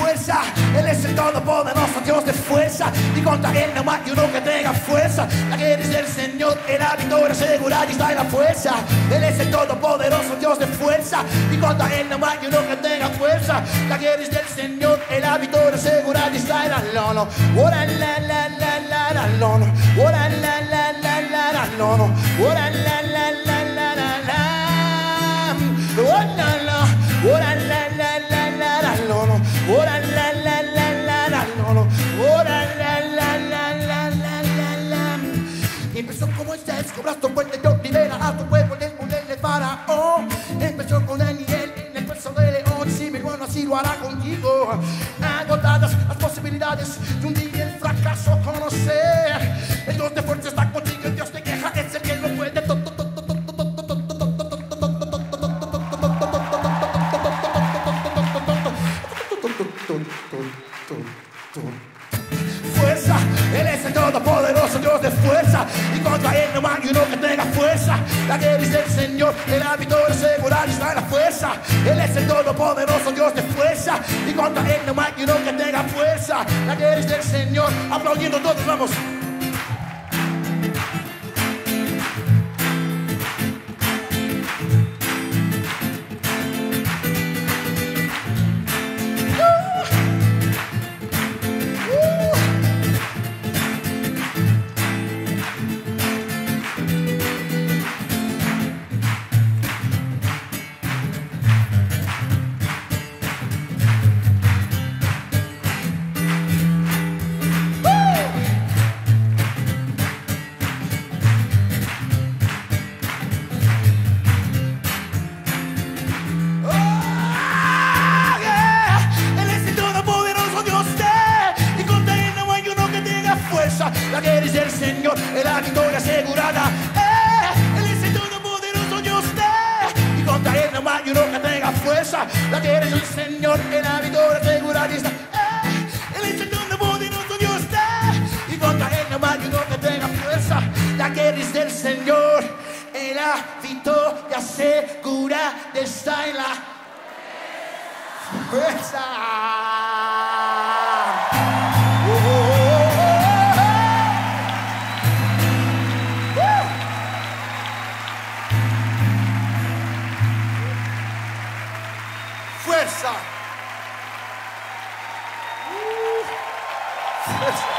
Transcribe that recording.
fuerza. Él es el todopoderoso Dios de fuerza, y contra él no hay uno que tenga fuerza. La guerra es del Señor, en la victoria segura y está en la fuerza. Él es el todopoderoso Dios de fuerza, y contra él no hay uno que tenga fuerza. La guerra es del Señor, en la victoria segura y está en la lono. Ora la la la la la lono. Ora la la la la la lono. Ora la la la la la la. Ora la ora la la la la la lono. Ora la la la la la lono. Ora la la la la la la la. Empezó como Moisés, cobraste fuerte, yo libera a tu pueblo del poder del faraón. Empezó con Daniel en el peso de león. Si mi bueno así lo hará contigo. Agotadas las posibilidades de un día el fracaso conocer. El Dios de fuerza está contigo, el Dios de queja es el que no puede. Fuerza, él es el todopoderoso Dios de fuerza, y contra él no hay uno que tenga fuerza. La guerra es del Señor, el victoria segura está en la fuerza. Él es el todopoderoso Dios de fuerza, y contra él no hay uno que tenga fuerza. La guerra es del Señor, aplaudiendo todos, vamos. La guerra es del Señor, es la victoria asegurada. Él es el todopoderoso Dios y contra él no hay uno que tenga fuerza. La guerra es del Señor, es la victoria asegurada. Él es el todopoderoso Dios y contra él no hay uno que tenga fuerza. La guerra es del Señor, es la victoria asegurada. Está en la fuerza. Fuerza. Fuerza.